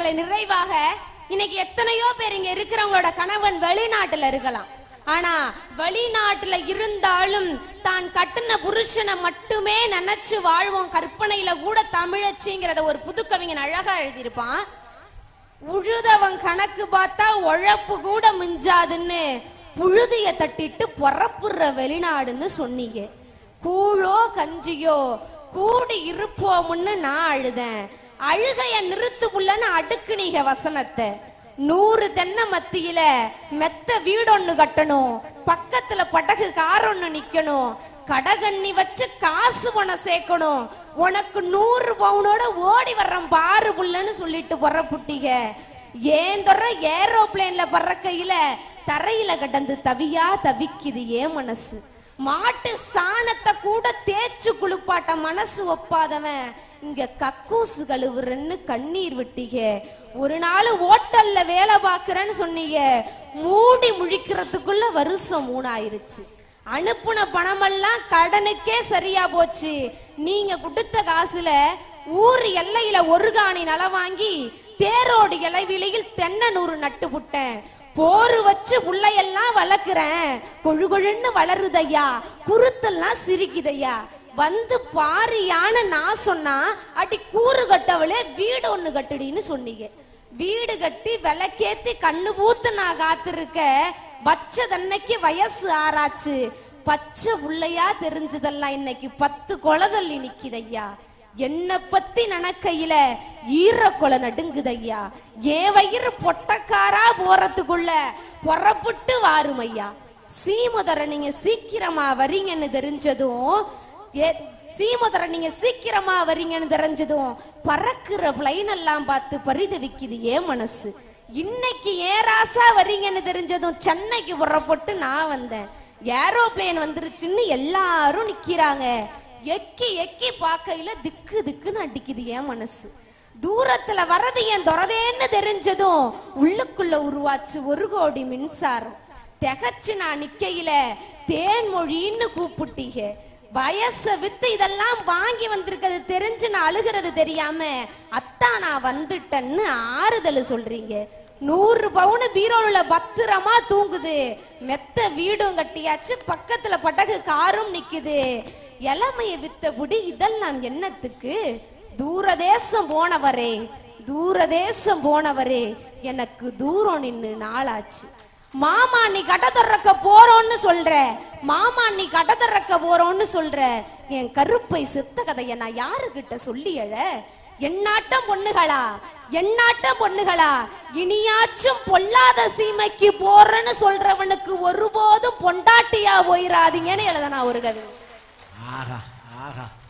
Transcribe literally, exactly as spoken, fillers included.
அவர்களை நிறைவாக இன்னைக்கு எத்தனையோ பேர் இங்க இருக்கிறவங்களோட கணவன் வெளிநாட்டுல இருக்கலாம். ஆனா வெளிநாட்டுல இருந்தாலும் தான் கட்டுன புருஷனை மட்டுமே நினைச்சு வாழ்வோம். கற்பனையில கூட தமிழச்சிங்கிறத ஒரு புதுக்கவிஞன் அழகா எழுதியிருப்பான். உழுதவன் கணக்கு பார்த்தா உழப்பு கூட மிஞ்சாதுன்னு புழுதிய தட்டிட்டு பொறப்புற வெளிநாடுன்னு சொன்னீங்க. கூழோ கஞ்சியோ கூடி இருப்போம்னு நான் அழுதேன். அழுகைய நிறுத்து புள்ளன்னு அடுக்குனீங்க வசனத்தை. நூறு தென்னை மத்தியில மெத்த வீடொன்னு கட்டணும், பக்கத்துல படகு கார் ஒண்ணு நிக்கணும், கடகண்ணி வச்சு காசு பணம் சேர்க்கணும், உனக்கு நூறு பவுனோட ஓடி வர்றேன் பாரு புள்ளன்னு சொல்லிட்டு புறப்புட்டீங்க. ஏன் தொற ஏரோப்ளேன்ல பறக்கையில தரையில கடந்து தவியா தவிக்குது ஏன் மனசு. மாட்டு சாணத்தை கூட தேய்ச்சு குளிப்பாட்ட மனசு ஒப்பாதவன் இங்க கக்கூசு கழுவுறன்னு கண்ணீர் விட்டீங்க. ஒரு நாள் ஓட்டல்ல வேலை பாக்குறேன்னு சொன்னீங்க, மூடி முழிக்கிறதுக்குள்ள வருஷம் மூணாயிருச்சு. அனுப்புன பணமெல்லாம் கடனுக்கே சரியா போச்சு. நீங்க கொடுத்த காசுல ஊர் எல்லையில ஒரு காணி நல வாங்கி தேரோடு இலைவிலையில் தென்னை நூறு நட்டு புட்டேன். போரு வச்சு புள்ளையெல்லாம் வளர்க்கிறேன், கொழு கொழுன்னு வளருதையா, குருத்தெல்லாம் சிரிக்குதையா. வந்து பாரியான நான் சொன்னா அடி கூறு கட்டவளே வீடு ஒண்ணு கட்டுடின்னு சொன்னீங்க. வீடு கட்டி விளக்கேத்தி கண்ணு பூத்து நான் காத்திருக்க வச்சதன்னைக்கு வயசு ஆறாச்சு. பச்சை புள்ளையா தெரிஞ்சதெல்லாம் இன்னைக்கு பத்து கொலதள்ளி நிக்குதையா. என்ன பத்தி நினைக்கையில ஈரக்கொலை நடுங்குதையா. ஏன் வயிறு பொட்டக்காரா போறதுக்குள்ள பொறப்புட்டு வாருமையா. சீமுதர நீங்க சீக்கிரமா வரீங்கன்னு தெரிஞ்சதும் சீமுதர நீங்க சீக்கிரமா வரீங்கன்னு தெரிஞ்சதும் பறக்குற பிளைன் எல்லாம் பார்த்து பரிதவிக்குது ஏன் மனசு. இன்னைக்கு ஏன் ராசா வரீங்கன்னு தெரிஞ்சதும் சென்னைக்கு புறப்பட்டு நான் வந்தேன். ஏரோப்ளேன் வந்துருச்சுன்னு எல்லாரும் நிக்கிறாங்க. எக்கி எக்கி பார்க்கையில திக்கு திக்குன்னு அடிக்குது ஏன் மனசு. தூரத்துல வரது என் துறதேன்னு தெரிஞ்சதும் உள்ளுக்குள்ள உருவாச்சு ஒரு கோடி மின்சாரம். திகச்சு நான் நிக்கையில தேன்மொழின்னு கூப்பிட்டீங்க. வயச வித்து இதெல்லாம் வாங்கி வந்திருக்கிறது தெரிஞ்சு நான் அழுகிறது தெரியாம அத்தா நான் வந்துட்டேன்னு ஆறுதல் சொல்றீங்க. நூறு பவுனு பீரோல பத்திரமா தூங்குது, மெத்த வீடும் கட்டியாச்சு, பக்கத்துல படகு காரும் நிக்குது. இளமைய வித்தபடி இதெல்லாம் என்னத்துக்கு. தூரதேசம் போனவரே தூரதேசம் போனவரே எனக்கு தூரம் நின்னு நாளாச்சு. மாமா நீ கடை திறக்க போறோன்னு சொல்ற, மாமா நீ கடை திறக்க போறோன்னு சொல்ற. என் கருப்பை செத்த கதைய நான் யாருகிட்ட சொல்லி எழ. என்னாட்டம் பொண்ணுகளா என்னாட்டம் பொண்ணுகளா இனியாச்சும் பொல்லாத சீமைக்கு போறேன்னு சொல்றவனுக்கு ஒருபோதும் பொண்டாட்டியா போயிடாதீங்கன்னு எழுதனா ஒரு கதை. ஆஹா ஆஹா